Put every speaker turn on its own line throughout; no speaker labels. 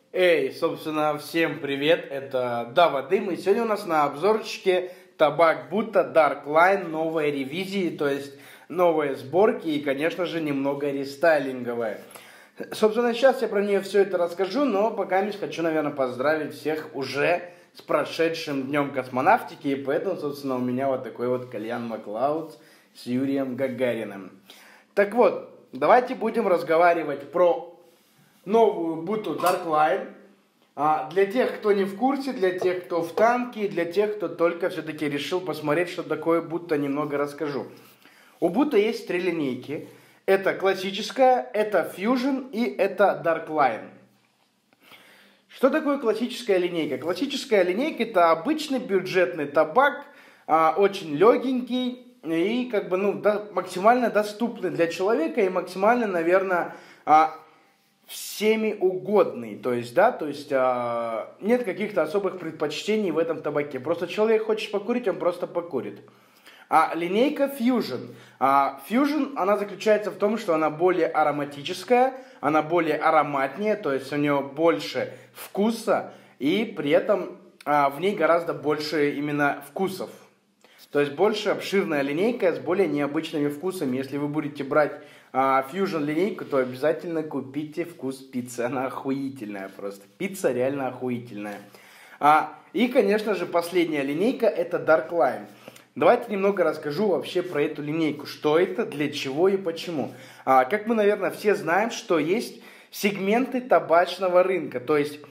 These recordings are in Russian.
Эй, собственно, всем привет, это Дава Дым, и сегодня у нас на обзорчике табак Bhutto Dark Line новой ревизии, то есть новые сборки и, конечно же, немного рестайлинговая. Собственно, сейчас я про нее все это расскажу, но пока я хочу, наверное, поздравить всех уже с прошедшим днем космонавтики, и поэтому, собственно, у меня вот такой вот кальян Маклауд с Юрием Гагариным. Так вот, давайте будем разговаривать про новую Bhutto Dark Line. Для тех, кто не в курсе, для тех, кто в танке, для тех, кто только все-таки решил посмотреть, что такое Bhutto, немного расскажу. У Bhutto есть три линейки. Это классическая, это Fusion и это Dark Line. Что такое классическая линейка? Классическая линейка — это обычный бюджетный табак, очень легенький и максимально доступный для человека и максимально, наверное, всеми угодный, то есть нет каких-то особых предпочтений в этом табаке. Просто человек хочет покурить, он просто покурит. Линейка Fusion. Fusion, она заключается в том, что она более ароматическая, она более ароматнее, то есть у нее больше вкуса, и при этом в ней гораздо больше именно вкусов. То есть больше обширная линейка с более необычными вкусами. Если вы будете брать Fusion линейку, то обязательно купите вкус пиццы. Она охуительная просто. Пицца реально охуительная. И, конечно же, последняя линейка — это Dark Line. Давайте немного расскажу вообще про эту линейку. Что это, для чего и почему. Как мы, наверное, все знаем, что есть сегменты табачного рынка. То есть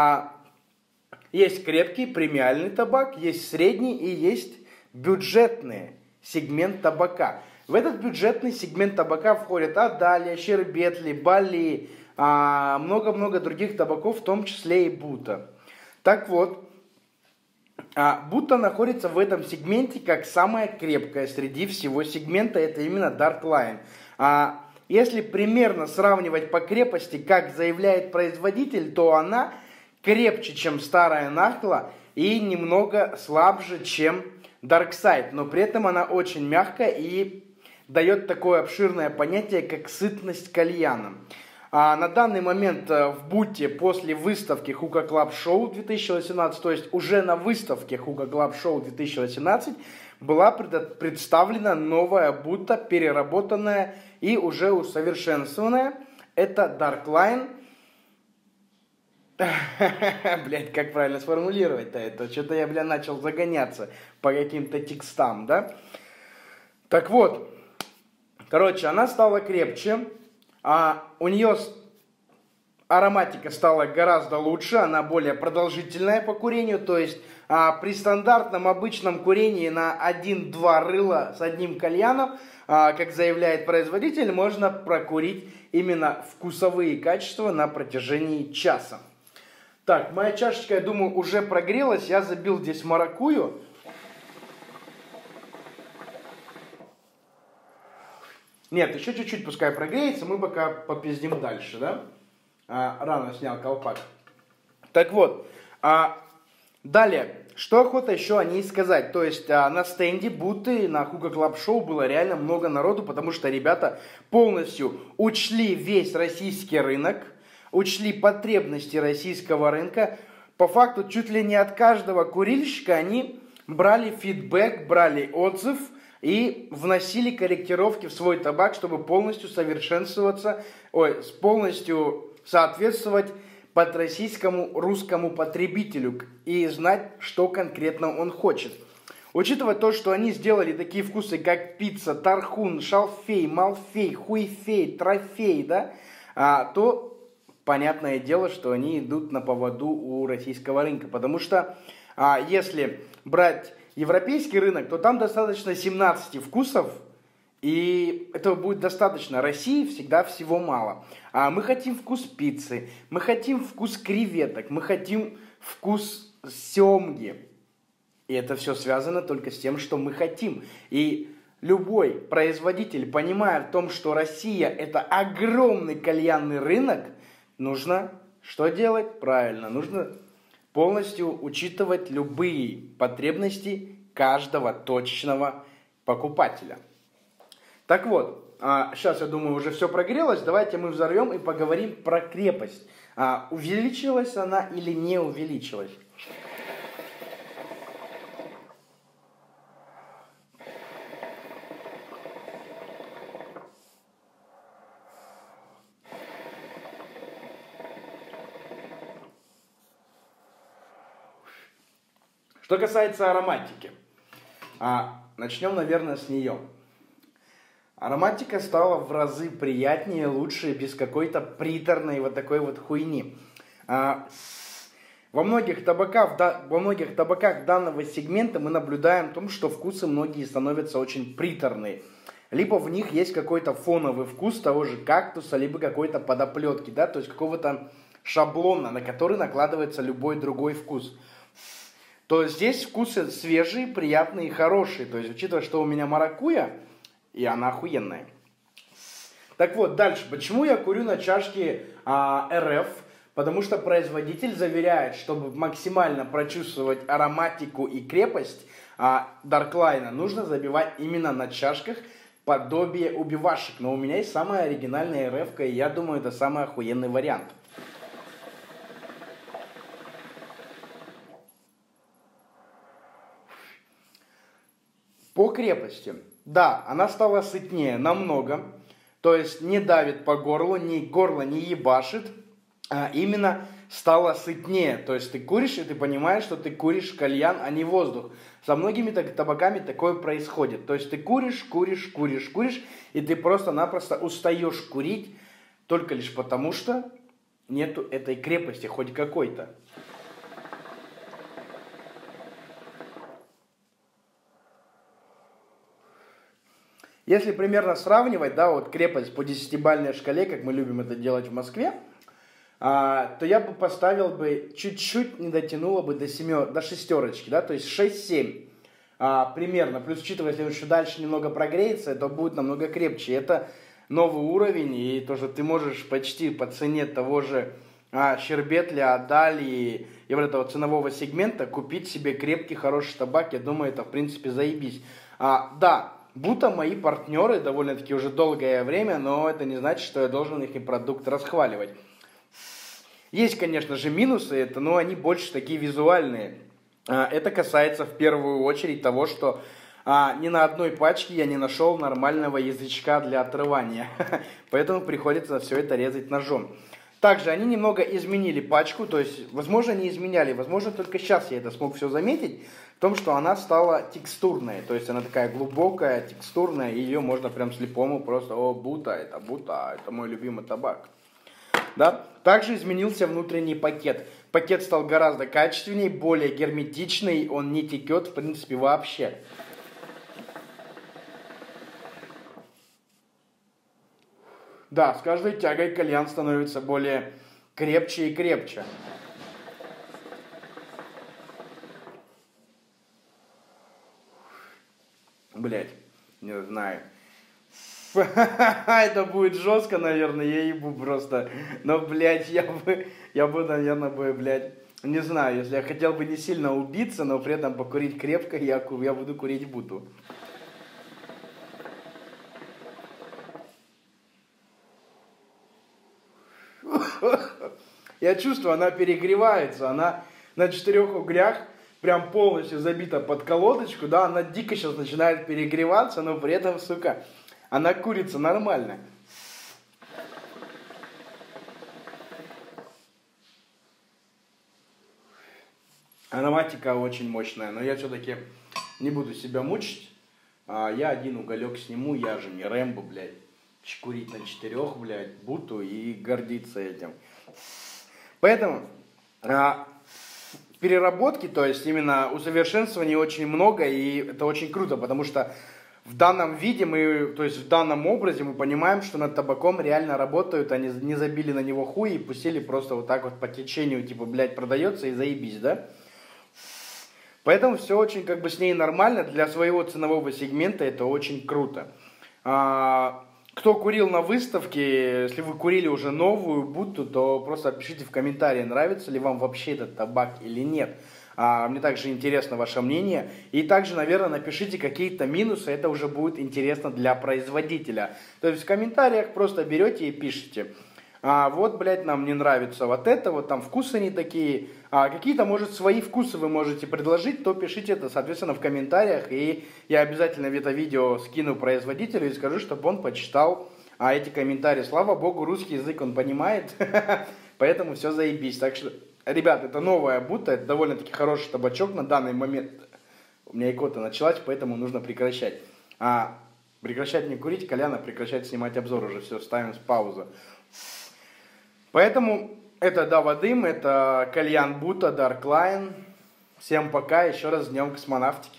есть крепкий премиальный табак, есть средний и есть бюджетный сегмент табака. В этот бюджетный сегмент табака входят Адалия, Щербетли, Бали, много-много других табаков, в том числе и Bhutto. Так вот, Bhutto находится в этом сегменте как самая крепкая среди всего сегмента, это именно Dark Line. Если примерно сравнивать по крепости, как заявляет производитель, то она крепче, чем старая Нахла, и немного слабже, чем Dark Side, но при этом она очень мягкая и дает такое обширное понятие, как сытность кальяна. На данный момент в Bhutto после выставки Hookah Club Show 2018, то есть уже на выставке Hookah Club Show 2018, была представлена новая Bhutto, переработанная и уже усовершенствованная. Это Dark Line. Блять, как правильно сформулировать-то это? Что-то я, начал загоняться по каким-то текстам, да? Так вот, короче, она стала крепче, у нее ароматика стала гораздо лучше, она более продолжительная по курению, то есть при стандартном обычном курении на 1-2 рыла с одним кальяном, как заявляет производитель, можно прокурить именно вкусовые качества на протяжении часа. Так, моя чашечка, я думаю, уже прогрелась, я забил здесь маракую. Нет, еще чуть-чуть пускай прогреется, мы пока попиздим дальше, да? Рано снял колпак. Так вот, далее, что охота еще о ней сказать? То есть на стенде Bhutto, на Hookah Club Show было реально много народу, потому что ребята полностью учли весь российский рынок, учли потребности российского рынка. По факту, чуть ли не от каждого курильщика они брали фидбэк, брали отзыв и вносили корректировки в свой табак, чтобы полностью полностью соответствовать под русскому потребителю и знать, что конкретно он хочет. Учитывая то, что они сделали такие вкусы, как пицца, тархун, шалфей, малфей, хуйфей, трофей, да, то понятное дело, что они идут на поводу у российского рынка. Потому что если брать европейский рынок, то там достаточно 17 вкусов, и этого будет достаточно. России всегда всего мало. Мы хотим вкус пиццы, мы хотим вкус креветок, мы хотим вкус семги. И это все связано только с тем, что мы хотим. И любой производитель, понимая в том, что Россия — это огромный кальянный рынок, нужно что делать? Правильно, нужно полностью учитывать любые потребности каждого точечного покупателя. Так вот, сейчас, я думаю, уже все прогрелось. Давайте мы взорвем и поговорим про крепость. увеличилась она или не увеличилась? Что касается ароматики, начнем, наверное, с нее. Ароматика стала в разы приятнее, лучше, без какой-то приторной вот такой вот хуйни. Во многих табаках данного сегмента мы наблюдаем в том, что вкусы многие становятся очень приторные. Либо в них есть какой-то фоновый вкус того же кактуса, либо какой-то подоплетки, да, то есть какого-то шаблона, на который накладывается любой другой вкус. То здесь вкусы свежие, приятные и хорошие. То есть, учитывая, что у меня маракуйя, и она охуенная. Так вот, дальше. Почему я курю на чашке РФ? Потому что производитель заверяет, чтобы максимально прочувствовать ароматику и крепость Дарклайна, нужно забивать именно на чашках подобие убивашек. Но у меня есть самая оригинальная РФ-ка, и я думаю, это самый охуенный вариант. По крепости. Да, она стала сытнее намного. То есть не давит по горлу, горло не ебашит. А именно стала сытнее. То есть ты куришь, и ты понимаешь, что ты куришь кальян, а не воздух. Со многими табаками такое происходит. То есть ты куришь, и ты просто-напросто устаешь курить только лишь потому, что нету этой крепости хоть какой-то. Если примерно сравнивать, да, вот крепость по 10-бальной шкале, как мы любим это делать в Москве, то я бы поставил бы, чуть-чуть не дотянуло бы до шестерочки, да, то есть 6-7 примерно. Плюс, учитывая, если он еще дальше немного прогреется, то будет намного крепче. Это новый уровень, и то, что ты можешь почти по цене того же Щербетля, Адали и вот этого ценового сегмента купить себе крепкий, хороший табак, я думаю, это в принципе заебись. Да, Бута мои партнеры довольно-таки уже долгое время, но это не значит, что я должен их продукт расхваливать. Есть, конечно же, минусы, но они больше такие визуальные. Это касается в первую очередь того, что ни на одной пачке я не нашел нормального язычка для отрывания. Поэтому приходится все это резать ножом. Также они немного изменили пачку, то есть, возможно, не изменяли, возможно, только сейчас я это смог все заметить, в том, что она стала текстурной, то есть она такая глубокая, текстурная, и ее можно прям слепому просто, Бута, это мой любимый табак. Да? Также изменился внутренний пакет. Пакет стал гораздо качественнее, более герметичный, он не текет, в принципе, вообще. Да, с каждой тягой кальян становится более крепче и крепче. Блять, не знаю. Это будет жестко, наверное, я ебу просто. Но, блядь, я бы, наверное, блядь, не знаю, если я хотел бы не сильно убиться, но при этом покурить крепко, я буду курить Буту. Я чувствую, она перегревается, она на 4 углях прям полностью забита под колодочку, да, она дико сейчас начинает перегреваться, но при этом, сука, она курится нормально. Ароматика очень мощная, но я все-таки не буду себя мучить. Я один уголек сниму, я же не Рэмбо, блядь. Курить на 4, блядь, Буту и гордиться этим. Поэтому переработки, то есть именно усовершенствований очень много, и это очень круто, потому что в данном виде то есть в данном образе мы понимаем, что над табаком реально работают, они не забили на него хуй и пустили просто вот так вот по течению, типа, блядь, продается и заебись, да? Поэтому все очень как бы с ней нормально, для своего ценового сегмента это очень круто. Кто курил на выставке, если вы курили уже новую Буту, то просто пишите в комментарии, нравится ли вам вообще этот табак или нет. Мне также интересно ваше мнение. И также, наверное, напишите какие-то минусы, это уже будет интересно для производителя. То есть в комментариях просто берете и пишите. А вот, блядь, нам не нравится вот это, вот там вкусы не такие. А какие-то, может, свои вкусы вы можете предложить, то пишите это, соответственно, в комментариях. И я обязательно это видео скину производителю и скажу, чтобы он почитал эти комментарии. Слава богу, русский язык он понимает, поэтому все заебись. Так что, ребят, это новая Будда, это довольно-таки хороший табачок на данный момент. У меня икота началась, поэтому нужно прекращать. Прекращать не курить, Коляна, прекращать снимать обзор уже. Все, ставим с паузы. Поэтому это Дава Дым, это кальян Будда, Dark Line. Всем пока, еще раз с Днем космонавтики.